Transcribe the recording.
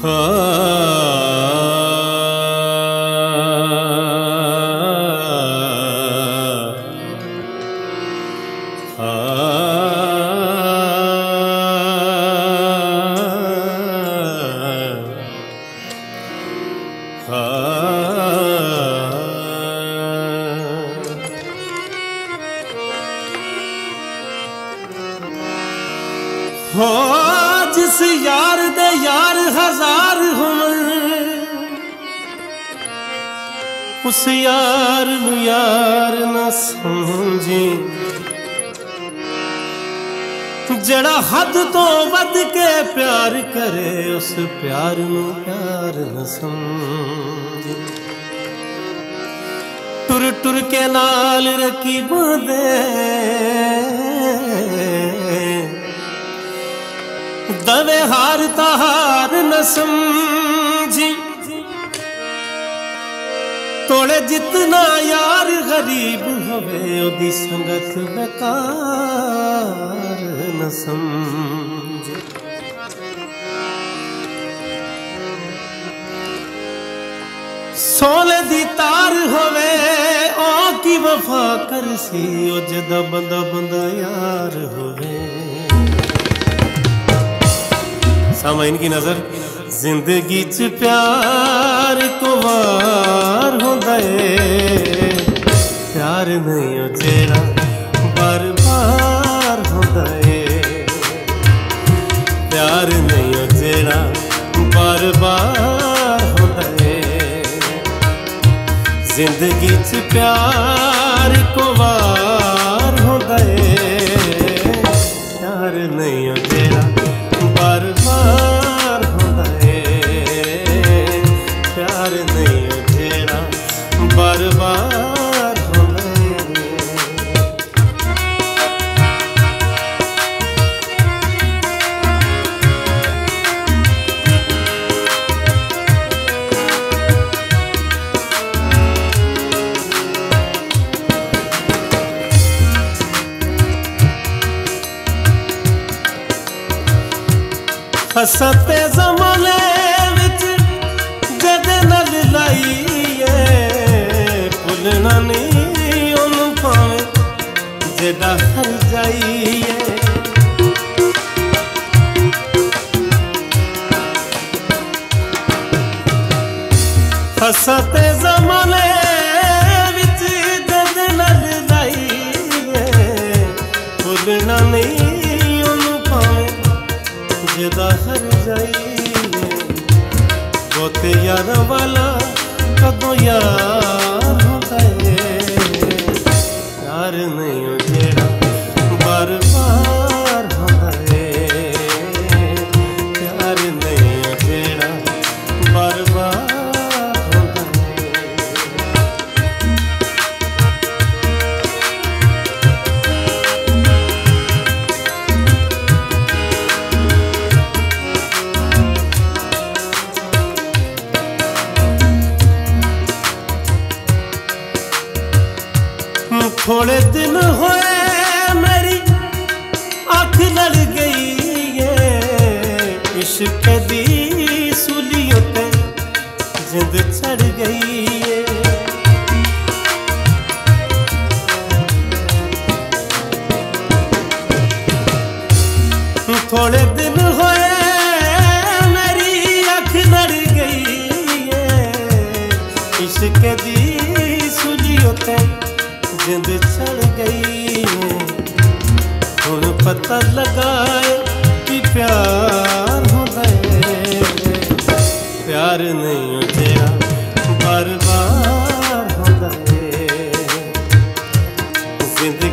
हो जिस यार दे यार हजार होवन, उस यार नू यार न समझी। जड़ा हद तो वध के प्यार करे, उस प्यार नू प्यार न समझी। टुर टुर के नाल रकीबां दे दवे हार तार न समझी। तोड़े जितना यार गरीब होवे, ओदी संगत बेकार न समझी। सोने दी तार होवे ओ की वफा करसी, ओ जदा बंदा बंदा यार होवे। सामा इनकी नजर जिंदगी च प्यार को वार होंदा है, प्यार नहीं हो जेड़ा बार बार होंदा है। प्यार नहीं हो जेड़ा बार बार होंदा है। जिंदगी च प्यार को वार होंदा है, प्यार नहीं हो जेड़ा बार बार होंदा है। प्यार नहीं हो जेड़ा बार बार होंदा है। हसते ज़माने विच जदे नाल लाईए, भुलना नहीं ओनू भावें जेड़ा हर जाईए। हसते ज़माने विच जदे नाल लाईए, भुलना नहीं ओनू भावें जेदा हर जाईए। गोते यार वाला कदों यार होंदा है, प्यार नहीं हो जेड़ा बार बार होंदा है। प्यार नहीं हो जेड़ा बार बार होंदा है। थोड़े दिन होए मेरी आँख लड़ गई है, इश्क दी सूलियों पे जिंद चढ़ गई है। थोड़े दिन होए मेरी आँख लड़ गई है, इश्क दी सूलियों पे जिंद चढ़ गई है। हुण पता लगाए कि प्यार होंदा है, प्यार नहीं हो जेड़ा बार बार होंदा है। जिंदगी